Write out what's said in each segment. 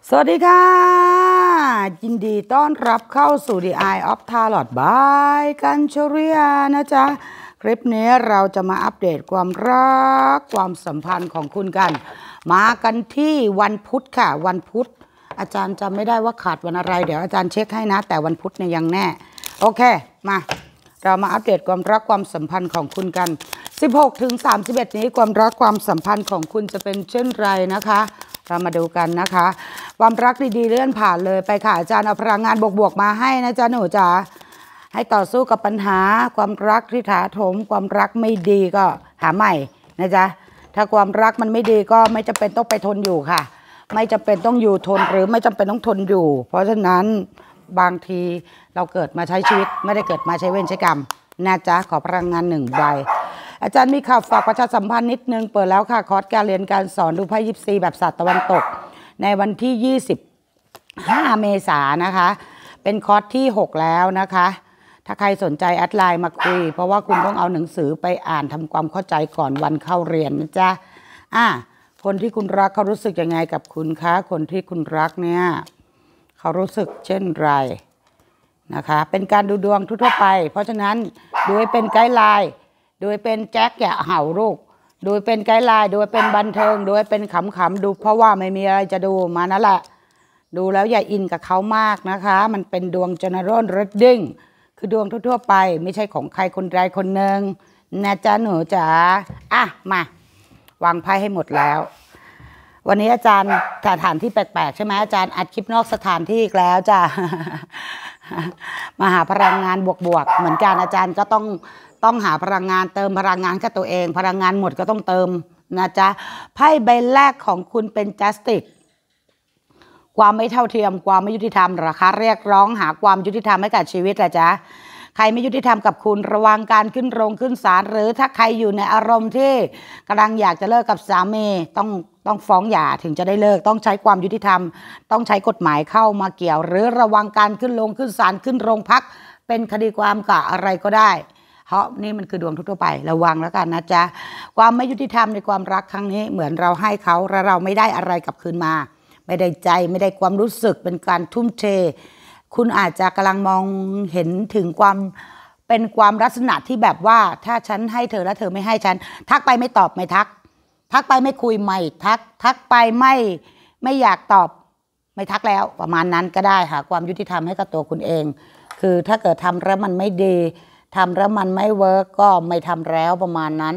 สวัสดีค่ะยินดีต้อนรับเข้าสู่ The Eye of Tarot by กัญชริยานะจ๊ะคลิปนี้เราจะมาอัปเดตความรักความสัมพันธ์ของคุณกันมากันที่วันพุธค่ะวันพุธอาจารย์จำไม่ได้ว่าขาดวันอะไรเดี๋ยวอาจารย์เช็คให้นะแต่วันพุธเนี่ยยังแน่โอเคมาเรามาอัปเดตความรักความสัมพันธ์ของคุณกัน16 ถึง 31นี้ความรักความสัมพันธ์ของคุณจะเป็นเช่นไรนะคะเรามาดูกันนะคะความรักดีๆเลื่อนผ่านเลยไปค่ะอาจารย์เอาพลังงานบวกๆมาให้นะจ๊ะหนูจ๋าให้ต่อสู้กับปัญหาความรักที่ถาโถมความรักไม่ดีก็หาใหม่นะจ๊ะถ้าความรักมันไม่ดีก็ไม่จำเป็นต้องไปทนอยู่ค่ะไม่จำเป็นต้องอยู่ทนหรือไม่จำเป็นต้องทนอยู่เพราะฉะนั้นบางทีเราเกิดมาใช้ชีวิตไม่ได้เกิดมาใช้เวรใช้กรรมนะจ๊ะขอพลังงาน1 ใบอาจารย์มีข่าวฝากประชาสัมพันธ์นิดนึงเปิดแล้วค่ะคอร์สการเรียนการสอนดูไพ่ยิปซีแบบศาสตร์ตะวันตกในวันที่25 เมษายนนะคะเป็นคอร์สที่6แล้วนะคะถ้าใครสนใจแอดไลน์มาคุยเพราะว่าคุณต้องเอาหนังสือไปอ่านทำความเข้าใจก่อนวันเข้าเรียนนะจ๊ะคนที่คุณรักเขารู้สึกยังไงกับคุณคะคนที่คุณรักเนี่ยเขารู้สึกเช่นไรนะคะเป็นการดูดวงทั่วไปเพราะฉะนั้นดูให้เป็นไกด์ไลน์โดยเป็นแจ็คอย่าเห่าลูกโดยเป็นไกด์ไลน์โดยเป็นบันเทิงโดยเป็นขำๆดูเพราะว่าไม่มีอะไรจะดูมานั่นแหละดูแล้วอย่าอินกับเขามากนะคะมันเป็นดวง general reading คือดวงทั่วๆไปไม่ใช่ของใครคนใดคนหนึ่งนะจ๊ะหนูจ๋ามาวางไพ่ให้หมดแล้ววันนี้อาจารย์สถานที่แปลกๆใช่ไหมอาจารย์อัดคลิปนอกสถานที่อีกแล้วจ้ะ มาหาพลังงานบวกๆเหมือนกันอาจารย์ก็ต้องหาพลังงานเติมพลังงานกับตัวเองพลังงานหมดก็ต้องเติมนะจ๊ะไพ่ใบแรกของคุณเป็น justice ความไม่เท่าเทียมความไม่ยุติธรรมราคาเรียกร้องหาความยุติธรรมให้กับชีวิตนะจ๊ะใครไม่ยุติธรรมกับคุณระวังการขึ้นโรงขึ้นศาลหรือถ้าใครอยู่ในอารมณ์ที่กำลังอยากจะเลิกกับสามีต้องฟ้องหย่าถึงจะได้เลิกต้องใช้ความยุติธรรมต้องใช้กฎหมายเข้ามาเกี่ยวหรือระวังการขึ้นโรงขึ้นศาลขึ้นโรงพักเป็นคดีความกับอะไรก็ได้เพราะนี่มันคือดวงทั่วไประวังแล้วกันนะจ๊ะความไม่ยุติธรรมในความรักครั้งนี้เหมือนเราให้เขาแล้วเราไม่ได้อะไรกลับคืนมาไม่ได้ใจไม่ได้ความรู้สึกเป็นการทุ่มเทคุณอาจจะกำลังมองเห็นถึงเป็นความลักษณะที่แบบว่าถ้าฉันให้เธอแล้วเธอไม่ให้ฉันทักไปไม่ตอบไม่ทักไปไม่คุยไม่ทักไปไม่อยากตอบไม่ทักแล้วประมาณนั้นก็ได้ค่ะความยุติธรรมให้กับตัวคุณเองคือถ้าเกิดทำแล้วมันไม่ดีทำแล้วมันไม่เวิร์กก็ไม่ทำแล้วประมาณนั้น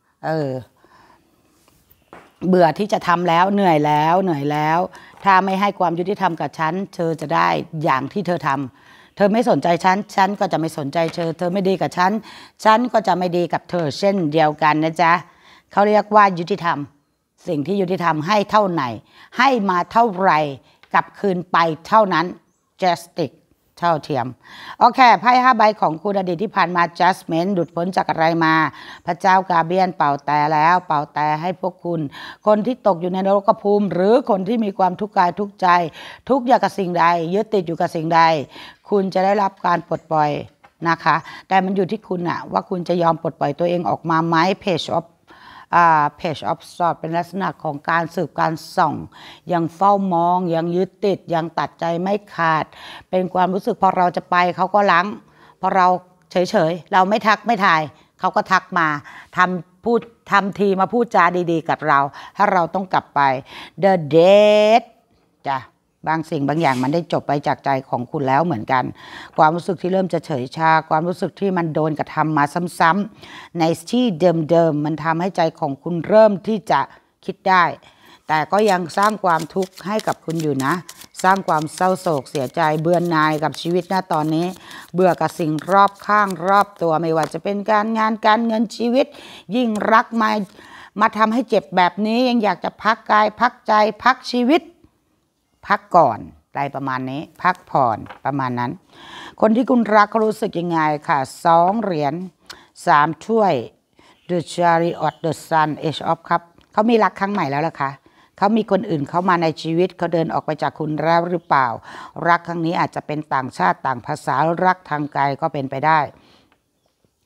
เบื่อที่จะทำแล้วเหนื่อยแล้วถ้าไม่ให้ความยุติธรรมกับฉันเธอจะได้อย่างที่เธอทำเธอไม่สนใจฉันก็จะไม่สนใจเธอไม่ดีกับฉันก็จะไม่ดีกับเธอเช่นเดียวกันนะจ๊ะเขาเรียกว่ายุติธรรมสิ่งที่ยุติธรรมให้เท่าไหนให้มาเท่าไหร่กลับคืนไปเท่านั้น justice เท่าเทียมโอเคไพ่5 ใบของคุณอดีตที่ผ่านมา judgment หลุดพ้นจากอะไรมาพระเจ้ากาเบียนเป่าแต่แล้วเป่าแต่ให้พวกคุณคนที่ตกอยู่ในนรกภูมิหรือคนที่มีความทุกข์กายทุกข์ใจทุกข์อยากกับสิ่งใดยึดติดอยู่กับสิ่งใดคุณจะได้รับการปลดปล่อยนะคะแต่มันอยู่ที่คุณอะว่าคุณจะยอมปลดปล่อยตัวเองออกมาไหมpage of swords เป็นลักษณะของการสืบการส่องยังเฝ้ามองยังยึดติดยังตัดใจไม่ขาดเป็นความรู้สึกพอเราจะไปเขาก็ล้างพอเราเฉยเราไม่ทักไม่ทายเขาก็ทักมาทำทีมาพูดจาดีๆกับเราถ้าเราต้องกลับไป the dead จ้ะบางสิ่งบางอย่างมันได้จบไปจากใจของคุณแล้วเหมือนกันความรู้สึกที่เริ่มจะเฉยชาความรู้สึกที่มันโดนกระทำมาซ้ำๆในที่เดิมมันทำให้ใจของคุณเริ่มที่จะคิดได้แต่ก็ยังสร้างความทุกข์ให้กับคุณอยู่นะสร้างความเศร้าโศกเสียใจเบื่อหน่ายกับชีวิตณตอนนี้เบื่อกับสิ่งรอบข้างรอบตัวไม่ว่าจะเป็นการงานการเงินชีวิตยิ่งรักมาทำให้เจ็บแบบนี้ยังอยากจะพักกายพักใจพักชีวิตพักก่อนอะไรประมาณนี้พักผ่อนประมาณนั้นคนที่คุณรักเขารู้สึกยังไงค่ะ2 เหรียญ3 ถ้วย The Chariot The Sun Age of Cups เขามีรักครั้งใหม่แล้วล่ะค่ะเขามีคนอื่นเข้ามาในชีวิตเขาเดินออกไปจากคุณแล้วหรือเปล่ารักครั้งนี้อาจจะเป็นต่างชาติต่างภาษารักทางไกลก็เป็นไปได้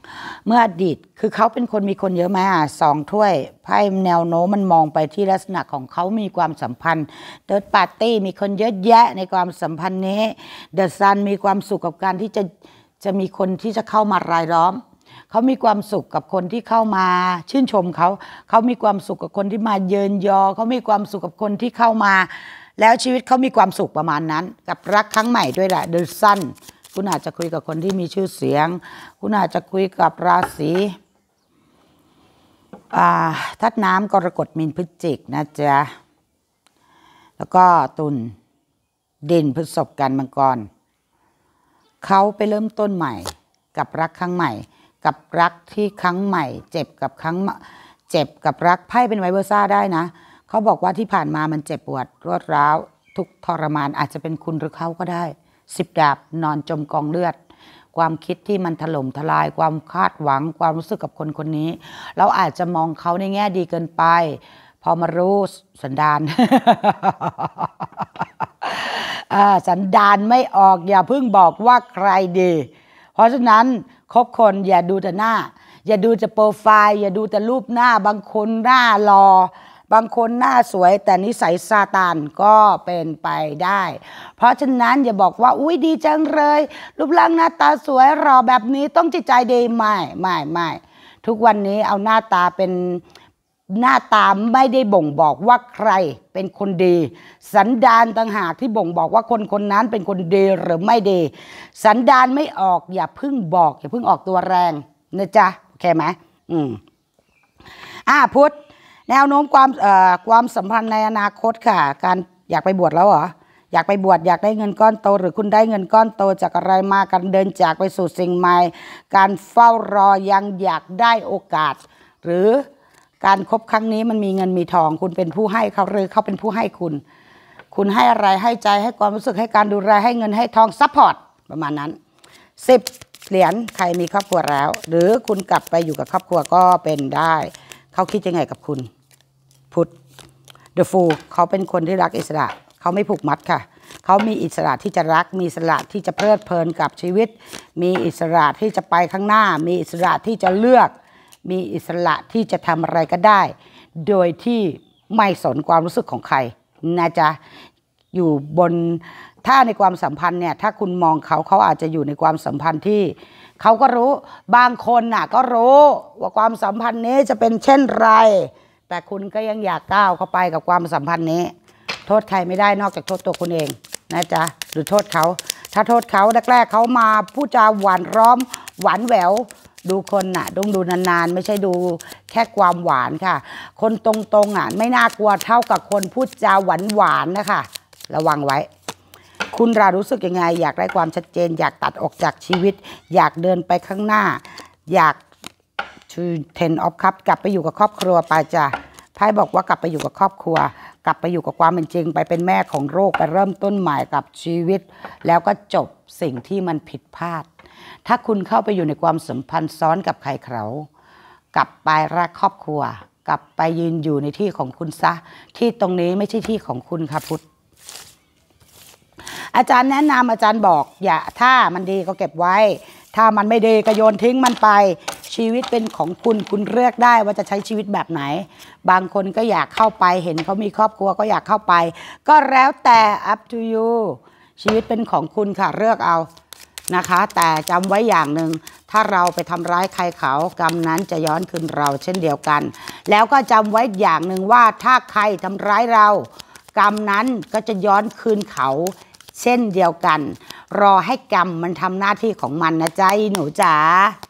เมื่ออดีตคือเขาเป็นคนมีคนเยอะไหม2 ถ้วยไพ่แนวโน้มมันมองไปที่ลักษณะของเขามีความสัมพันธ์เดิร์ดปาร์ตี้มีคนเยอะแยะในความสัมพันธ์นี้เดอะซันมีความสุขกับการที่จะมีคนที่จะเข้ามารายล้อมเขามีความสุขกับคนที่เข้ามาชื่นชมเขามีความสุขกับคนที่มาเยินยอเขามีความสุขกับคนที่เข้ามาแล้วชีวิตเขามีความสุขประมาณนั้นกับรักครั้งใหม่ด้วยแหละเดอะซันคุณอาจจะคุยกับคนที่มีชื่อเสียงคุณอาจจะคุยกับราศีธาตุน้ำกรกฎมีนพฤศจิกนะจ๊ะแล้วก็ตุลดินพฤษภกันมังกรเขาไปเริ่มต้นใหม่กับรักครั้งใหม่กับรักที่ครั้งใหม่เจ็บกับรักไพ่เป็นไวเวอร์ซ่าได้นะเขาบอกว่าที่ผ่านมามันเจ็บปวดรวดร้าวทุกทรมานอาจจะเป็นคุณหรือเขาก็ได้10 ดาบนอนจมกองเลือดความคิดที่มันถล่มทลายความคาดหวังความรู้สึกกับคนคนนี้เราอาจจะมองเขาในแง่ดีเกินไปพอมารู้สันดาน สันดานไม่ออกอย่าเพิ่งบอกว่าใครดีเพราะฉะนั้นคบคนอย่าดูแต่หน้าอย่าดูแต่โปรไฟล์อย่าดูแต่รูปหน้าบางคนหน้ารอบางคนหน้าสวยแต่นิสัยซาตานก็เป็นไปได้เพราะฉะนั้นอย่าบอกว่าอุ้ยดีจังเลยรูปร่างหน้าตาสวยรอแบบนี้ต้องจิตใจดีไม่ทุกวันนี้เอาหน้าตาเป็นหน้าตาไม่ได้บ่งบอกว่าใครเป็นคนดีสันดานต่างหากที่บ่งบอกว่าคนคนนั้นเป็นคนดีหรือไม่ดีสันดานไม่ออกอย่าเพิ่งบอกอย่าเพิ่งออกตัวแรงนะจ๊ะโอเคไหมพุทธแนวโน้มความสัมพันธ์ในอนาคตค่ะการอยากไปบวชแล้วเหรออยากไปบวชอยากได้เงินก้อนโตหรือคุณได้เงินก้อนโตจากอะไรมาการเดินจากไปสู่สิ่งใหม่การเฝ้ารอยังอยากได้โอกาสหรือการคบครั้งนี้มันมีเงินมีทองคุณเป็นผู้ให้เขาหรือเขาเป็นผู้ให้คุณให้อะไรให้ใจให้ความรู้สึกให้การดูแลให้เงินให้ทองซัพพอร์ตประมาณนั้น10 เหรียญใครมีครอบครัวแล้วหรือคุณกลับไปอยู่กับครอบครัวก็เป็นได้เขาคิดยังไงกับคุณพุทธ The Fool เขาเป็นคนที่รักอิสระเขาไม่ผูกมัดค่ะเขามีอิสระที่จะรักมีอิสระที่จะเพลิดเพลินกับชีวิตมีอิสระที่จะไปข้างหน้ามีอิสระที่จะเลือกมีอิสระที่จะทำอะไรก็ได้โดยที่ไม่สนความรู้สึกของใครนะจ๊ะอยู่บนถ้าในความสัมพันธ์เนี่ยถ้าคุณมองเขาอาจจะอยู่ในความสัมพันธ์ที่เขาก็รู้บางคนน่ะก็รู้ว่าความสัมพันธ์นี้จะเป็นเช่นไรแต่คุณก็ยังอยากก้าวเข้าไปกับความสัมพันธ์นี้โทษใครไม่ได้นอกจากโทษตัวคุณเองนะจ๊ะหรือโทษเขาถ้าโทษเขาแรกๆเขามาพูดจาหวานล้อมหวานแหววดูคนน่ะต้องดูนานๆไม่ใช่ดูแค่ความหวานค่ะคนตรงๆไม่น่ากลัวเท่ากับคนพูดจาหวานนะคะระวังไว้คุณรู้สึกยังไงอยากได้ความชัดเจนอยากตัดออกจากชีวิตอยากเดินไปข้างหน้าอยาก10 of Cups กลับไปอยู่กับครอบครัวไปจ้ะไพ่บอกว่ากลับไปอยู่กับครอบครัวกลับไปอยู่กับความเป็นจริงไปเป็นแม่ของโรคไปเริ่มต้นใหม่กับชีวิตแล้วก็จบสิ่งที่มันผิดพลาดถ้าคุณเข้าไปอยู่ในความสัมพันธ์ซ้อนกับใครเขากลับไปรักครอบครัวกลับไปยืนอยู่ในที่ของคุณซะที่ตรงนี้ไม่ใช่ที่ของคุณค่ะพุทธอาจารย์แนะนำอาจารย์บอกอย่าถ้ามันดีก็เก็บไว้ถ้ามันไม่ดีก็โยนทิ้งมันไปชีวิตเป็นของคุณเลือกได้ว่าจะใช้ชีวิตแบบไหนบางคนก็อยากเข้าไปเห็นเขามีครอบครัวก็อยากเข้าไปก็แล้วแต่ up to you ชีวิตเป็นของคุณค่ะเลือกเอานะคะแต่จำไว้อย่างหนึ่งถ้าเราไปทำร้ายใครเขากรรมนั้นจะย้อนคืนเราเช่นเดียวกันแล้วก็จำไว้อย่างหนึ่งว่าถ้าใครทำร้ายเรากรรมนั้นก็จะย้อนคืนเขาเช่นเดียวกันรอให้กรรมมันทำหน้าที่ของมันนะจ๊ะหนูจ๋า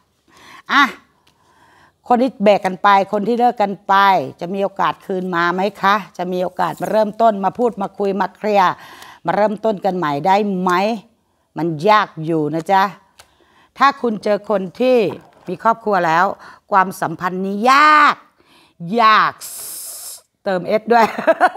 คนที่แบกกันไปคนที่เลิกกันไปจะมีโอกาสคืนมาไหมคะจะมีโอกาสมาเริ่มต้นมาพูดมาคุยมาเคลียร์มาเริ่มต้นกันใหม่ได้ไหมมันยากอยู่นะจ๊ะถ้าคุณเจอคนที่มีครอบครัวแล้วความสัมพันธ์นี้ยากเติมเอสด้วย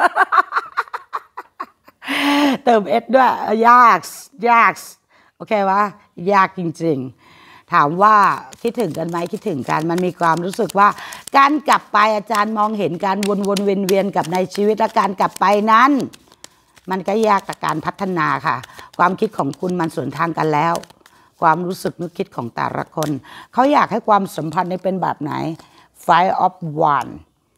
เติมเอสด้วยยากโอเควะยากจริงๆถามว่าคิดถึงกันไหมคิดถึงกันมันมีความรู้สึกว่าการกลับไปอาจารย์มองเห็นการวนเวียนกับในชีวิตและการกลับไปนั้นมันก็ยากกับการพัฒนาค่ะความคิดของคุณมันสวนทางกันแล้วความรู้สึกนึกคิดของแต่ละคนเขาอยากให้ความสัมพันธ์นี้เป็นแบบไหน Five of Wands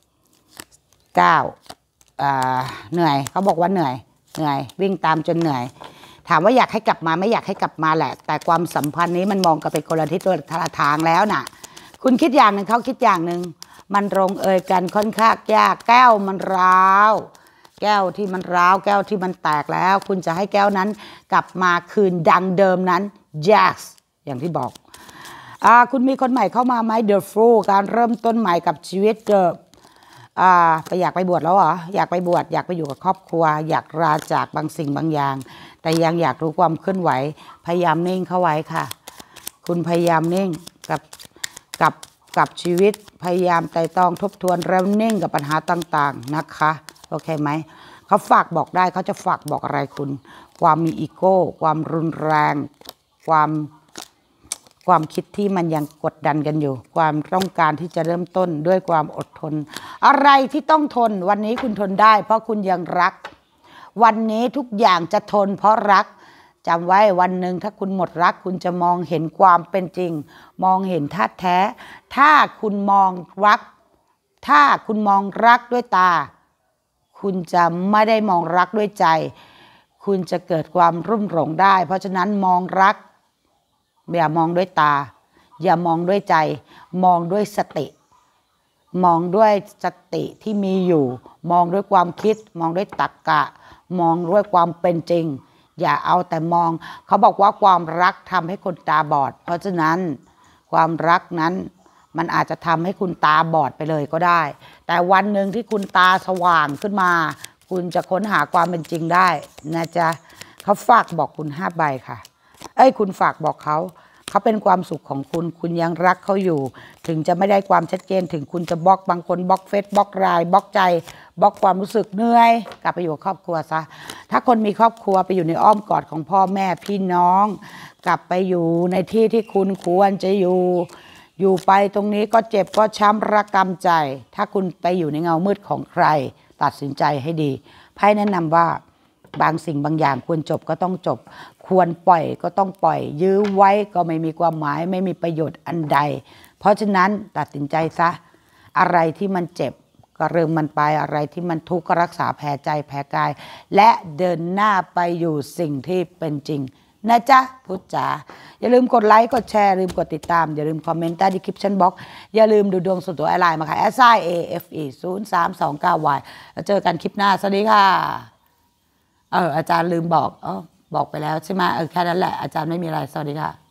9เหนื่อยเขาบอกว่าเหนื่อยวิ่งตามจนเหนื่อยถามว่าอยากให้กลับมาไม่อยากให้กลับมาแหละแต่ความสัมพันธ์นี้มันมองกันไปคนละทิศคนละทางแล้วน่ะคุณคิดอย่างหนึ่งเขาคิดอย่างหนึ่งมันลงเอยกันค่อนข้างยากแก้วมันร้าวแก้วที่มันร้าวแก้วที่มันแตกแล้วคุณจะให้แก้วนั้นกลับมาคืนดังเดิมนั้น yes อย่างที่บอกคุณมีคนใหม่เข้ามาไหม The Fool การเริ่มต้นใหม่กับชีวิตไปอยากไปบวชแล้วเหรออยากไปบวชอยากไปอยู่กับครอบครัวอยากลาจากบางสิ่งบางอย่างแต่ยังอยากรู้ความเคลื่อนไหวพยายามนิ่งเข้าไว้ค่ะคุณพยายามนิ่งกับชีวิตพยายามไต่ตองทบทวนแล้วนิ่งกับปัญหาต่างๆนะคะโอเคไหมเขาฝากบอกได้เขาจะฝากบอกอะไรคุณความมีอีโก้ความรุนแรงความคิดที่มันยังกดดันกันอยู่ความต้องการที่จะเริ่มต้นด้วยความอดทนอะไรที่ต้องทนวันนี้คุณทนได้เพราะคุณยังรักวันนี้ทุกอย่างจะทนเพราะรักจำไว้วันหนึ่งถ้าคุณหมดรักคุณจะมองเห็นความเป็นจริงมองเห็นธาตุแท้ถ้าคุณมองรักด้วยตาคุณจะไม่ได้มองรักด้วยใจคุณจะเกิดความรุ่มหลงได้เพราะฉะนั้นมองรักอย่ามองด้วยตาอย่ามองด้วยใจมองด้วยสติมองด้วยสติที่มีอยู่มองด้วยความคิดมองด้วยตรรกะมองด้วยความเป็นจริงอย่าเอาแต่มองเขาบอกว่าความรักทำให้คนตาบอดเพราะฉะนั้นความรักนั้นมันอาจจะทำให้คุณตาบอดไปเลยก็ได้แต่วันหนึ่งที่คุณตาสว่างขึ้นมาคุณจะค้นหาความเป็นจริงได้นะจ๊ะเขาฝากบอกคุณ5 ใบค่ะคุณฝากบอกเขาเป็นความสุขของคุณคุณยังรักเขาอยู่ถึงจะไม่ได้ความชัดเจนถึงคุณจะบล็อกบางคนบล็อกเฟซบล็อกไลน์บล็อกใจบล็อกความรู้สึกเหนื่อยกลับไปอยู่กับครอบครัวซะถ้าคนมีครอบครัวไปอยู่ในอ้อมกอดของพ่อแม่พี่น้องกลับไปอยู่ในที่ที่คุณควรจะอยู่ไปตรงนี้ก็เจ็บก็ช้ำระกำใจถ้าคุณไปอยู่ในเงามืดของใครตัดสินใจให้ดีไพ่แนะนำว่าบางสิ่งบางอย่างควรจบก็ต้องจบควรปล่อยก็ต้องปล่อยยื้อไว้ก็ไม่มีความหมายไม่มีประโยชน์อันใดเพราะฉะนั้นตัดสินใจซะอะไรที่มันเจ็บก็เริ่มมันไปอะไรที่มันทุกข์ก็รักษาแผลใจแผลกายและเดินหน้าไปอยู่สิ่งที่เป็นจริงนะจ๊ะพุทธจ๋าอย่าลืมกดไลค์กดแชร์ลืมกดติดตามอย่าลืมคอมเมนต์ใต้ description box อย่าลืมดูดวงส่วนตัวไลน์มาค่ะ @AFE0329Y แล้วเจอกันคลิปหน้าสวัสดีค่ะอาจารย์ลืมบอกบอกไปแล้วใช่ไหมแค่นั้นแหละอาจารย์ไม่มีอะไรสวัสดีค่ะ